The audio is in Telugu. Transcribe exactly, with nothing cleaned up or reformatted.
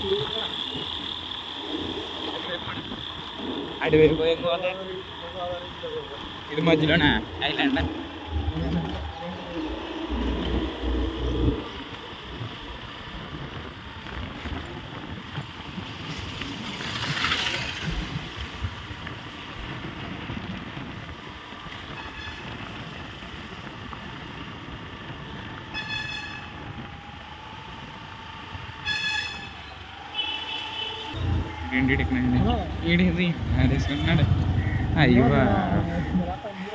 అటువైపు ఏం గోదావరి ఇది మధ్యలోనా ఐలాండ్ ఏంటి టెక్నాలజీ ఏంటి తీసుకున్నాడు అయ్యో